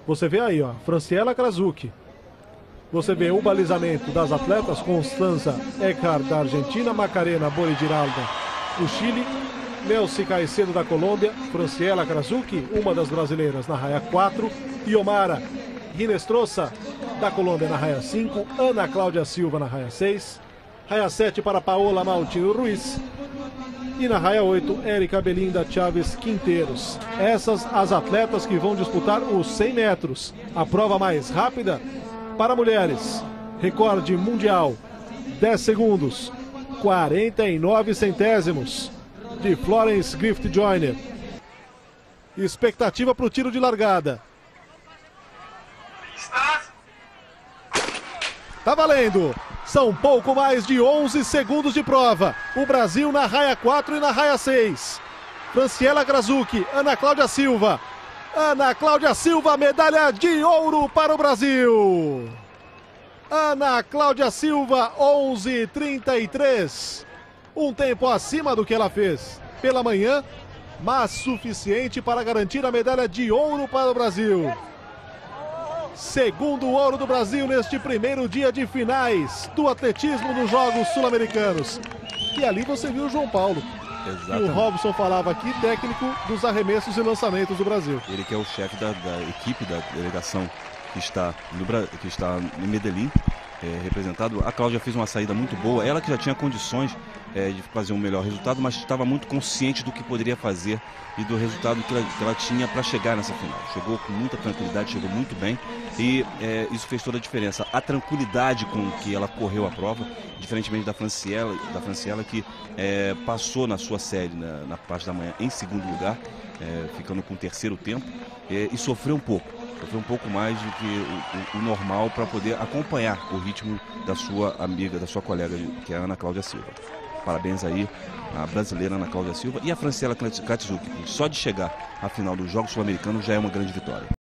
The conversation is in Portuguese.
Você vê aí, ó, Franciela Krasucki. Você vê o balizamento das atletas: Constanza Eckhart da Argentina, Macarena Boridiralda do Chile, Nelcy Caicedo da Colômbia, Franciela Krasucki, uma das brasileiras, na raia 4, Iomara Ginestrosa da Colômbia na raia 5, Ana Cláudia Silva na raia 6, raia 7 para Paola Maltino Ruiz e na raia 8, Érica Belinda Chaves Quinteiros. Essas as atletas que vão disputar os 100 metros, a prova mais rápida para mulheres. Recorde mundial, 10 segundos, 49 centésimos, de Florence Griffith Joyner. Expectativa para o tiro de largada. Tá valendo! São pouco mais de 11 segundos de prova. O Brasil na raia 4 e na raia 6. Franciela Krasucki, Ana Cláudia Silva. Ana Cláudia Silva, medalha de ouro para o Brasil. Ana Cláudia Silva, 11:33. Um tempo acima do que ela fez pela manhã, mas suficiente para garantir a medalha de ouro para o Brasil. Segundo ouro do Brasil neste primeiro dia de finais do atletismo nos Jogos Sul-Americanos. E ali você viu o João Paulo. Exatamente. E o Robson falava aqui, técnico dos arremessos e lançamentos do Brasil. Ele que é o chefe da equipe da delegação que está em Medellín, representado. A Cláudia fez uma saída muito boa, ela que já tinha condições de fazer um melhor resultado, mas estava muito consciente do que poderia fazer e do resultado que ela tinha para chegar nessa final. Chegou com muita tranquilidade, chegou muito bem e isso fez toda a diferença. A tranquilidade com que ela correu a prova, diferentemente da Franciela que passou na sua série na parte da manhã em segundo lugar, ficando com o terceiro tempo, e sofreu um pouco mais do que o normal para poder acompanhar o ritmo da sua amiga, da sua colega, que é a Ana Cláudia Silva. Parabéns aí à brasileira Ana Cláudia Silva e a Franciela Krasucki. Só de chegar à final dos Jogos Sul-Americanos já é uma grande vitória.